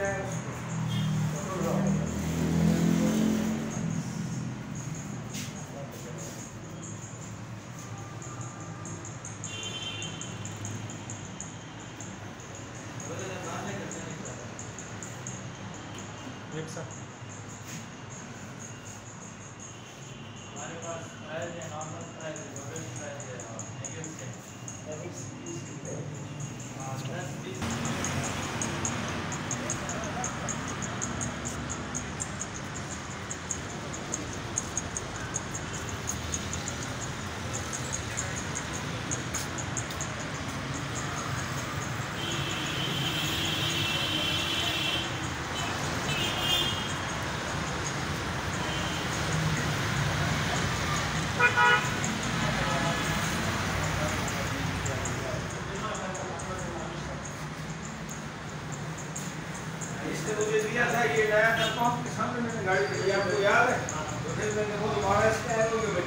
हमारे पास प्राइस है, नॉर्मल प्राइस है, मॉडल प्राइस है और नेगेटिव है। 10-20 इसने मुझे दिया था ये नया कंपाउंड के सामने मैंने गाड़ी खड़ी, आपको याद है? तो फिर मैंने वो दोबारा इसका है